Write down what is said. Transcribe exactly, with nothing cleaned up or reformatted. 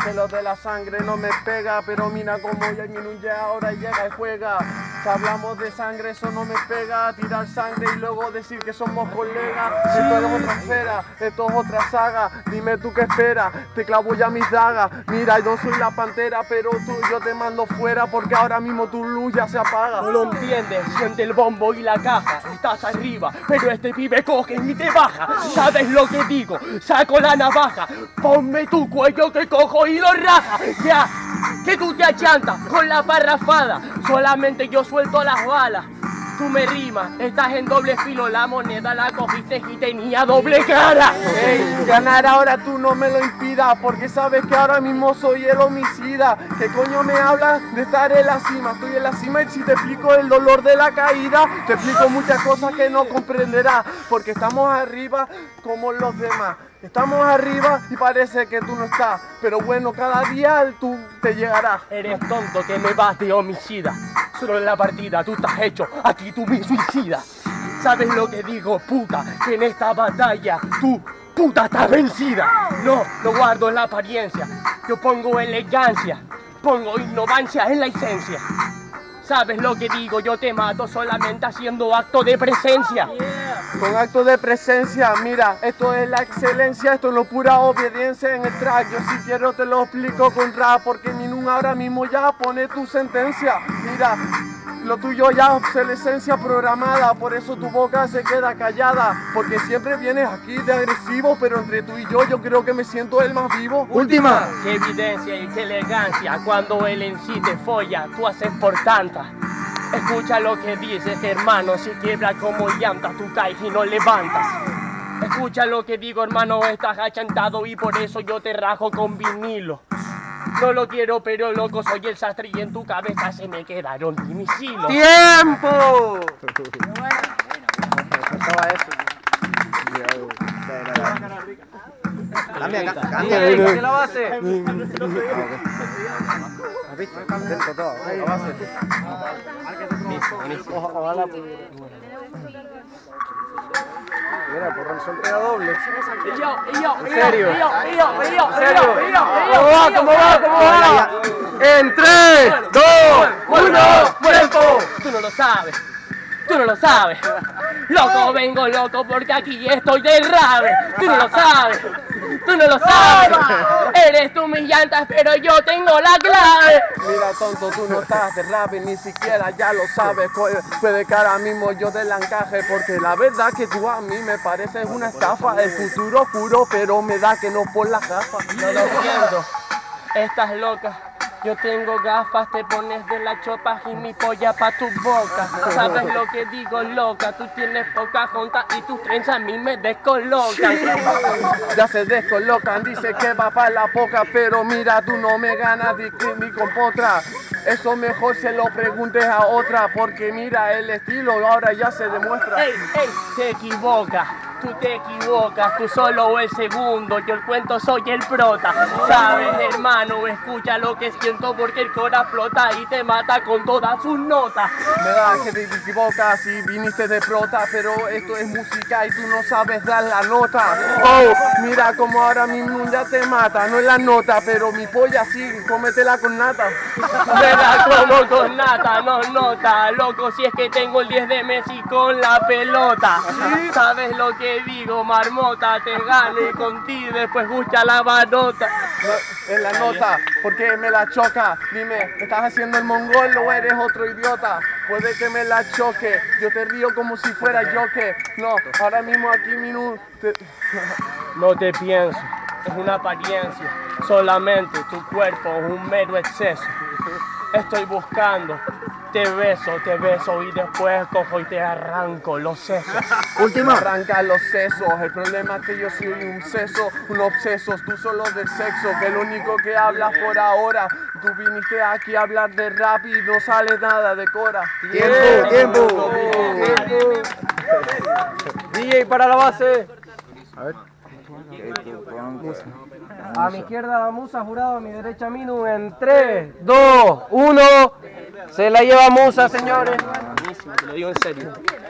que lo de la sangre no me pega, pero mira como ya ya ahora llega y juega. Si hablamos de sangre, eso no me pega. Tirar sangre y luego decir que somos colegas. Esto es otra esfera, esto es otra saga. Dime tú qué esperas, te clavo ya mis dagas. Mira, yo soy la pantera, pero tú yo te mando fuera porque ahora mismo tu luz ya se apaga. No lo entiendes, siente el bombo y la caja. Estás arriba, pero este pibe coge y te baja. ¿Sabes lo que digo? Saco la navaja. Ponme tu cuello que cojo y lo raja. Ya, que tú te achantas con la parrafada. Solamente yo suelto las balas. Tú me rimas, estás en doble filo. La moneda la cogiste y tenía doble cara. Hey, ganar ahora tú no me lo impidas, porque sabes que ahora mismo soy el homicida. ¿Qué coño me hablas de estar en la cima? Estoy en la cima y si te explico el dolor de la caída, te explico muchas cosas que no comprenderás, porque estamos arriba como los demás. Estamos arriba y parece que tú no estás, pero bueno, cada día tú te llegarás. Eres tonto que me vas de homicida. Solo en la partida tú estás hecho, aquí tú me suicidas. ¿Sabes lo que digo, puta? Que en esta batalla tú, puta, estás vencida. No, no guardo la apariencia. Yo pongo elegancia, pongo innovancia en la esencia. ¿Sabes lo que digo? Yo te mato solamente haciendo acto de presencia. Con acto de presencia, mira, esto es la excelencia, esto es lo pura obediencia en el track. Yo si quiero te lo explico con rap, porque mi nun ahora mismo ya pone tu sentencia. Mira, lo tuyo ya es obsolescencia programada, por eso tu boca se queda callada, porque siempre vienes aquí de agresivo, pero entre tú y yo yo creo que me siento el más vivo. Última. Qué evidencia y qué elegancia, cuando él en sí te folla, tú haces por tanta. Escucha lo que dices, hermano, si quiebra como llanta, tú caes y no levantas. Escucha lo que digo, hermano, estás achantado y por eso yo te rajo con vinilo. No lo quiero, pero loco, soy el sastre y en tu cabeza se me quedaron mis hilos. ¡Tiempo! Cambia, cambia. ¿Qué la base? ¿Has visto? Dentro todo. La base. Ojalá. Mira, por el sorteo doble. Y yo, y yo, ¿En serio? y yo, y yo, y yo, ¿En serio? y yo, y yo, ¿Cómo va? ¿Cómo va? ¿Cómo va? En tres, dos, uno, tiempo. Tú no lo sabes, tú no lo sabes. Loco, vengo loco porque aquí estoy del rave. Tú no lo sabes, tú no lo sabes. Eres tú mis llantas, pero yo tengo la clave. Mira, tonto, tú no estás de rap y ni siquiera ya lo sabes. Puede, puede que ahora mismo yo te la encaje, porque la verdad que tú a mí me pareces una estafa. El futuro oscuro, pero me da que no por las gafas. No lo siento, estás loca. Yo tengo gafas, te pones de las chopas y mi polla pa' tu boca. ¿Sabes lo que digo, loca? Tú tienes poca junta y tus trenzas a mí me descolocan. Ya se descolocan, dice que va pa' la poca, pero mira, tú no me ganas ni, ni con potra. Eso mejor se lo preguntes a otra, porque mira, el estilo ahora ya se demuestra. ¡Ey, ey! Te equivocas. Tú te equivocas, tú solo el segundo, yo el cuento soy el prota. Sabes, hermano, escucha lo que siento porque el cora explota y te mata con todas sus notas. Me da que te equivocas y viniste de prota, pero esto es música y tú no sabes dar la nota. Oh, mira como ahora mismo ya te mata, no es la nota, pero mi polla sí, cómetela con nata. Me la como con nata, no nota, loco, si es que tengo el diez de Messi con la pelota. ¿Sabes lo que digo, marmota? Te gano y contigo después escucha la manota. No, en la nota, porque me la choca. Dime, ¿estás haciendo el mongol o eres otro idiota? Puede que me la choque, yo te río como si fuera yo que. No, ahora mismo aquí minú. Te... No te pienso, es una apariencia. Solamente tu cuerpo es un mero exceso. Estoy buscando. Te beso, te beso y después cojo y te arranco los sesos. Última. Arranca los sesos. El problema es que yo soy un seso, un obseso. Tú solo del sexo, que es lo único que hablas por ahora. Tú viniste aquí a hablar de rap y no sale nada de cora. Tiempo, tiempo, tiempo. D J para la base. A ver. A mi izquierda la Musa, Jurado, a mi derecha Minu, en tres, dos, uno, se la lleva Musa, señores. Buenísimo, te lo digo en serio.